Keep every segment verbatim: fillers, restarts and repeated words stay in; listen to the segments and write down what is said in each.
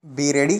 Be ready.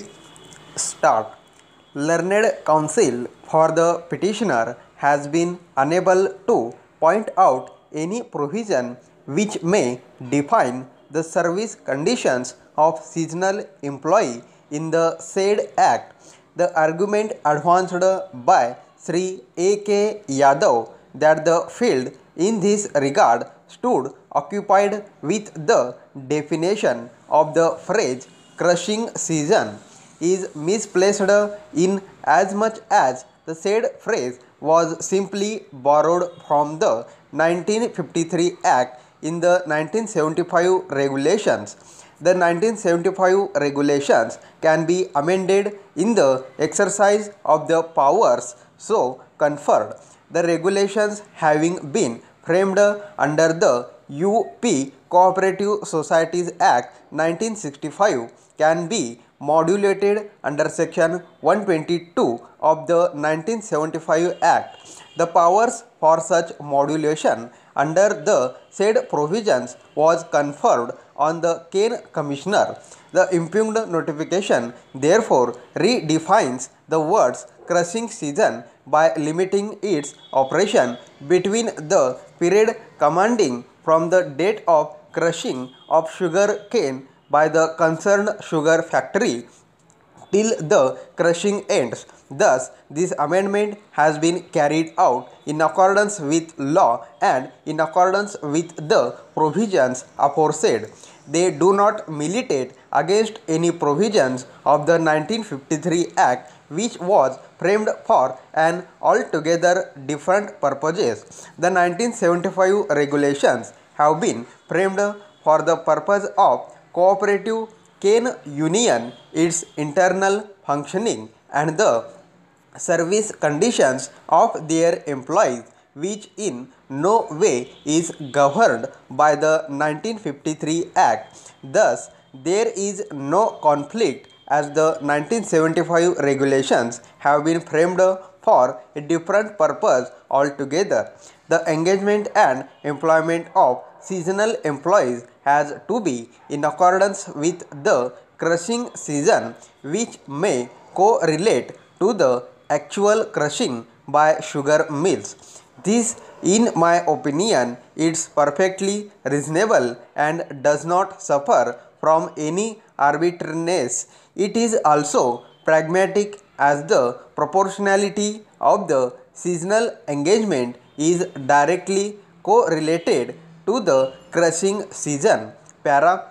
Start. Learned counsel for the petitioner has been unable to point out any provision which may define the service conditions of seasonal employee in the said act. The argument advanced by Sri A K Yadav that the field in this regard stood occupied with the definition of the phrase crushing season is misplaced in as much as the said phrase was simply borrowed from the nineteen fifty-three Act in the nineteen seventy-five regulations. The nineteen seventy-five regulations can be amended in the exercise of the powers so conferred. The regulations having been framed under the U P Cooperative Societies Act nineteen sixty-five can be modulated under section one twenty-two of the nineteen seventy-five Act. The powers for such modulation under the said provisions was conferred on the Kane Commissioner. The impugned notification therefore redefines the words crushing season by limiting its operation between the period commanding from the date of crushing of sugar cane by the concerned sugar factory till the crushing ends. Thus, this amendment has been carried out in accordance with law and in accordance with the provisions aforesaid. They do not militate against any provisions of the nineteen fifty-three Act, which was framed for an altogether different purposes. The nineteen seventy-five regulations have been framed for the purpose of cooperative cane union, its internal functioning, and the service conditions of their employees, which in no way is governed by the nineteen fifty-three Act. Thus, there is no conflict as the nineteen seventy-five regulations have been framed for a different purpose altogether. The engagement and employment of seasonal employees has to be in accordance with the crushing season, which may correlate to the actual crushing by sugar mills. This, in my opinion, is perfectly reasonable and does not suffer from any arbitrariness. It is also pragmatic as the proportionality of the seasonal engagement is directly correlated to the crushing season. Para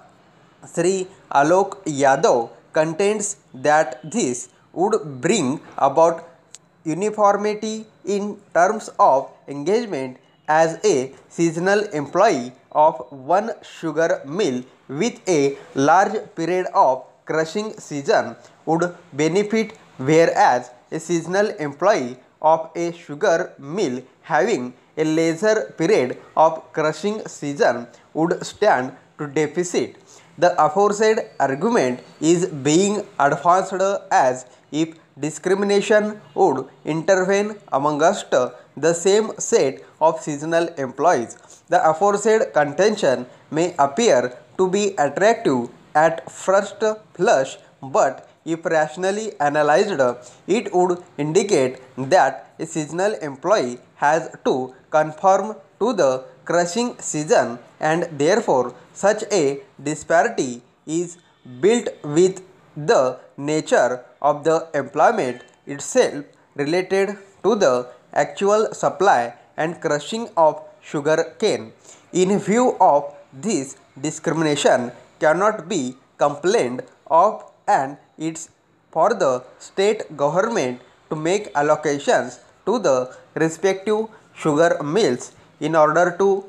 Sri Alok Yadav contends that this would bring about uniformity in terms of engagement, as a seasonal employee of one sugar mill with a large period of crushing season would benefit, whereas a seasonal employee of a sugar mill having a lesser period of crushing season would stand to deficit. The aforesaid argument is being advanced as if discrimination would intervene amongst the same set of seasonal employees. The aforesaid contention may appear to be attractive at first blush, but if rationally analyzed, it would indicate that a seasonal employee has to conform to the crushing season, and therefore such a disparity is built with the nature of the employment itself related to the actual supply and crushing of sugar cane. In view of this, discrimination cannot be complained of, and it's for the state government to make allocations to the respective sugar mills in order to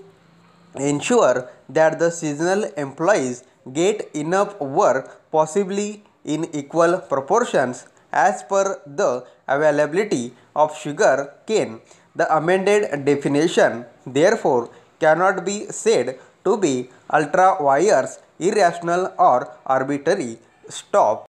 ensure that the seasonal employees get enough work, possibly in equal proportions as per the availability of sugar cane. The amended definition therefore cannot be said to be ultra vires, irrational or arbitrary. Stop.